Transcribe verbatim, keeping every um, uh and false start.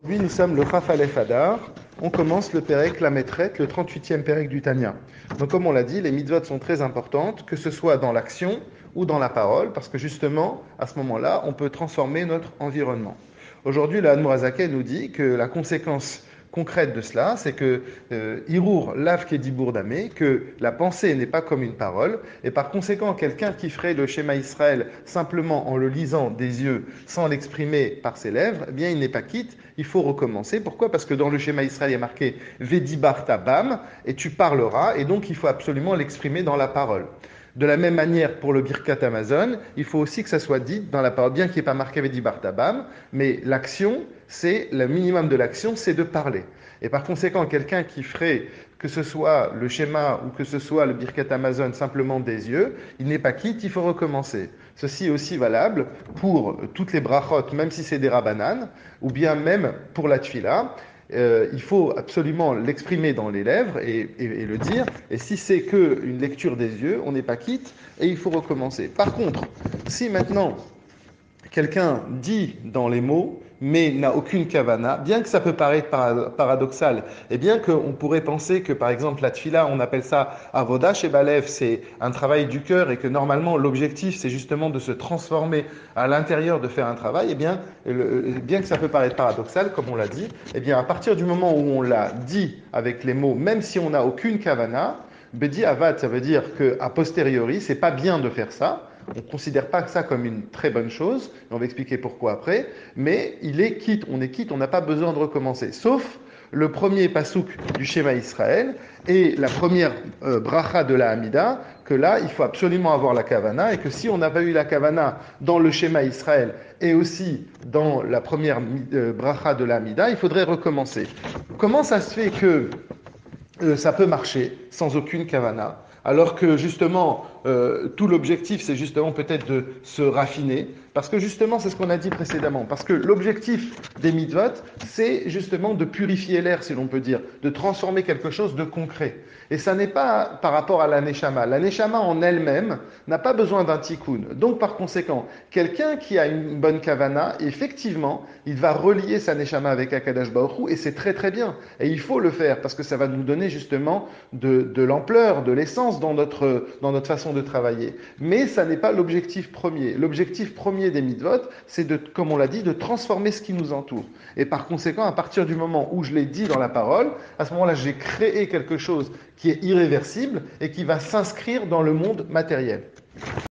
Aujourd'hui, nous sommes le Chaf Aleph Adar. On commence le Pérek Lametret, le trente-huitième Pérek du Tanya. Donc, comme on l'a dit, les mitzvot sont très importantes, que ce soit dans l'action ou dans la parole, parce que justement, à ce moment-là, on peut transformer notre environnement. Aujourd'hui, le Hadmour Hazaken nous dit que la conséquence concrète de cela, c'est que euh, Hirour lave Kedibour Damé, que la pensée n'est pas comme une parole, et par conséquent, quelqu'un qui ferait le schéma Israël simplement en le lisant des yeux, sans l'exprimer par ses lèvres, eh bien, il n'est pas quitte, il faut recommencer. Pourquoi? Parce que dans le schéma Israël, il y a marqué Vedibar Tabam, et tu parleras, et donc il faut absolument l'exprimer dans la parole. De la même manière, pour le Birkat Amazon, il faut aussi que ça soit dit dans la parole, bien qu'il n'y ait pas marqué Vedibar Tabam, mais l'action, c'est le minimum de l'action, c'est de parler. Et par conséquent, quelqu'un qui ferait que ce soit le schéma ou que ce soit le Birkat Amazon simplement des yeux, il n'est pas quitte, il faut recommencer. Ceci est aussi valable pour toutes les brachot, même si c'est des rabbanan, ou bien même pour la tfila. Euh, il faut absolument l'exprimer dans les lèvres et, et, et le dire. Et si c'est qu'une lecture des yeux, on n'est pas quitte et il faut recommencer. Par contre, si maintenant quelqu'un dit dans les mots, mais n'a aucune kavana, bien que ça peut paraître paradoxal, et bien qu'on pourrait penser que, par exemple, la tfila, on appelle ça avoda chez Balev, c'est un travail du cœur, et que normalement, l'objectif, c'est justement de se transformer à l'intérieur, de faire un travail, et bien, le, bien que ça peut paraître paradoxal, comme on l'a dit, et bien, à partir du moment où on l'a dit avec les mots, même si on n'a aucune kavana, Bedi Avad, ça veut dire qu'à posteriori, c'est pas bien de faire ça. On ne considère pas ça comme une très bonne chose, et on va expliquer pourquoi après, mais il est quitte, on est quitte, on n'a pas besoin de recommencer. Sauf le premier pasouk du schéma Israël et la première euh, bracha de la Hamida, que là, il faut absolument avoir la kavana, et que si on n'a pas eu la kavana dans le schéma Israël et aussi dans la première euh, bracha de la Hamida, il faudrait recommencer. Comment ça se fait que euh, ça peut marcher sans aucune kavana, alors que justement, euh, tout l'objectif, c'est justement peut-être de se raffiner, parce que justement, c'est ce qu'on a dit précédemment, parce que l'objectif des mitzvot, c'est justement de purifier l'air, si l'on peut dire, de transformer quelque chose de concret. Et ça n'est pas par rapport à la neshama. La neshama en elle-même n'a pas besoin d'un tikkun. Donc, par conséquent, quelqu'un qui a une bonne kavana, effectivement, il va relier sa neshama avec Akadosh Baruch Hu, et c'est très très bien. Et il faut le faire, parce que ça va nous donner justement de, de l'ampleur, de l'essence dans notre, dans notre façon de travailler. Mais ça n'est pas l'objectif premier. L'objectif premier des mitzvot, c'est de, comme on l'a dit, de transformer ce qui nous entoure. Et par conséquent, à partir du moment où je l'ai dit dans la parole, à ce moment-là, j'ai créé quelque chose qui est irréversible et qui va s'inscrire dans le monde matériel.